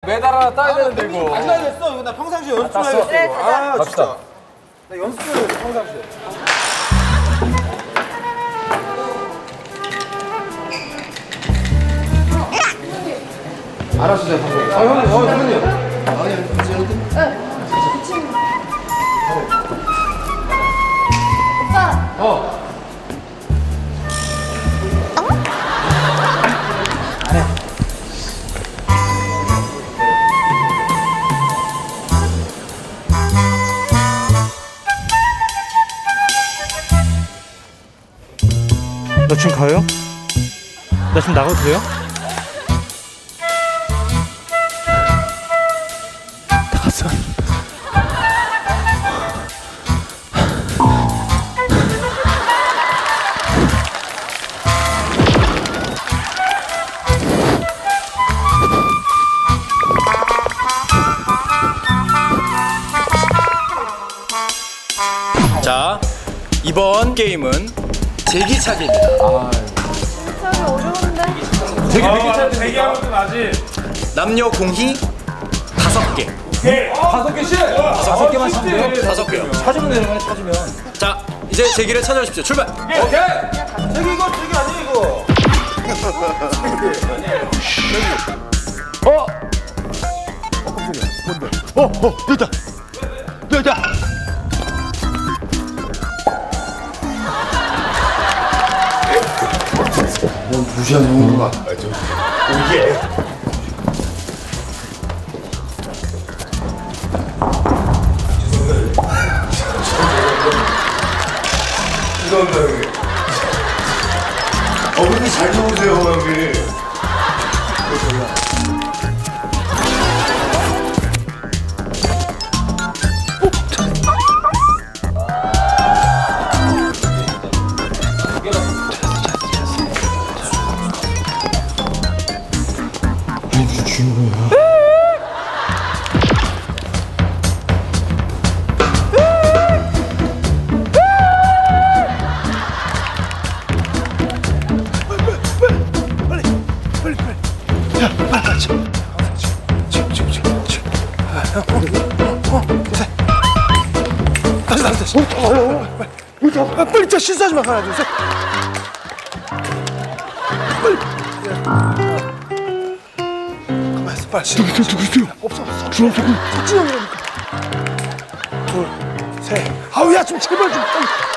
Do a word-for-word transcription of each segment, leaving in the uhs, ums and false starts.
메달 하나 따야 되는데 이거. 안 나겠어. 이거 나 평상시에 연습 좀 해야겠어. 그래, 가자. 아 진짜. 나 연습 좀 해야겠어 평상시에. 알았어, 제가 방금. 아 형님, 어 형님. 아니, 괜찮은데? 응. 오빠. 어. 나 지금 가요? 나 지금 나가도 돼요? 나갔어. 자, 이번 게임은 제기차기입니다. 아, 진짜 어려운데? 되게 되게 대기하면 좀 나지. 남녀 공히 다섯 개. 오케이. 다섯 개씩. 다섯 개만 찾으면 돼요. 다섯 개요. 찾으면 되는 거야, 찾으면. 자, 이제 제기를 찾아주십시오. 출발. 오케이. 저기 이거 저기 아니야 이거. 어? 어, 깜짝이야. 뭔데? 어, 어, 됐다. 됐다. 넌 무시하는 건가? 아, 저 오예. 죄송합니다 형님. 어 근데 잘 적으세요 형님. 빨리 자 실수하지 마. 하나 둘 셋. 빨리. 가만 있어 빨리. 누구 누구 누구? 없어 없어. 주렁주렁. 석진이 형이라니까. 둘 셋. 아우 야 좀 제발 좀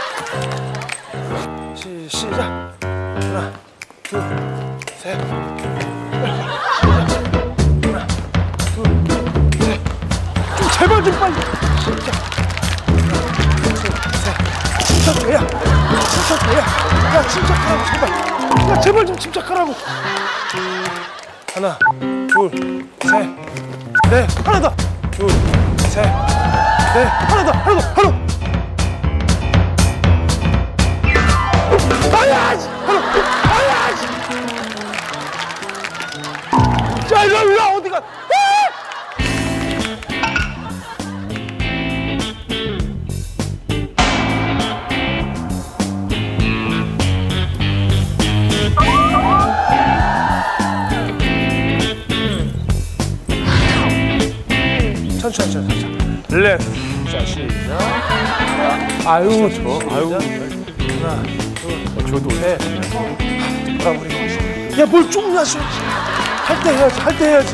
빨리. 시 시작. 하나 둘 셋. 하나 둘 셋. 좀 제발 좀 빨리. 시작. 침착해야, 침착해야. 야 침착하라고 제발. 야 제발 좀 침착하라고. 하나, 둘, 셋, 넷. 하나 더. 둘, 셋, 넷. 하나 더, 하나 더, 하나 더. 아야, 하나, 아야. 자 이리 와, 이리 와 어디가? 천천히 천천히 렛. 자 시작. 아유 저 아유 하나 둘 저도 셋. 돌아버리고. 야뭘 좀야 쉬. 할 때 해야지 할 때 해야지.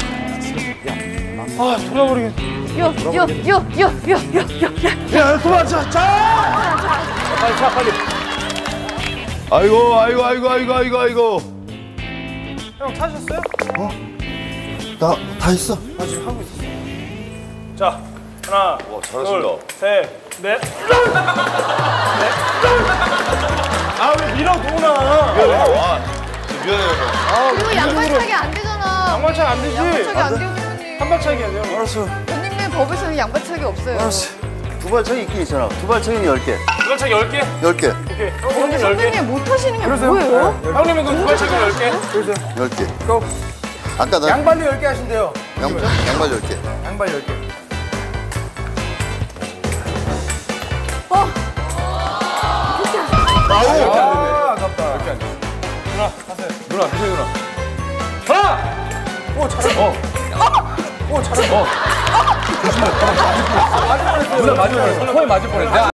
아 돌아버리겠네. 요요요요요요요. 야 도망쳐 자. 빨리 차 빨리. 아이고 아이고 아이고 아이고 아이고 아이고. 형 찾으셨어요? 어? 나 다 했어. 아 지금 하고 있었어. 자, 하나, 와 잘하신다. 둘, 셋, 넷. 아, 왜 밀어, 도훈아. 미안해. 와 미안해요. 그리고 양발차기 안 되잖아. 양발차기 안 되지? 양발차기 안 돼요, 선생님. 한발차기 안 돼요. 알았어. 선생님 법에서는 양발차기 없어요. 알았어. 두발차기 있긴 있잖아. 두발차기는 열 개. 두발차기 열 개? 열 개. 오케이. 근데 형님 열 개. 선생님 못 하시는 게 그러세요. 뭐예요? 네, 형님은 그럼 두발차기 열 개? 그러세요. 열 개. 고. 아까 나 양발로 열 개 하신대요. 양, 양발 열 개. 양발 열 개. 어. 아우. 아 아깝다. 이렇게 안 돼. 누나, 하세요. 누나 하세요 누나. 하나! 오 잘해. 어. 오, 잘했어. 어. 조심해. 맞을 뻔했어. 누나 맞을 뻔했어. 코에 맞을 뻔했어.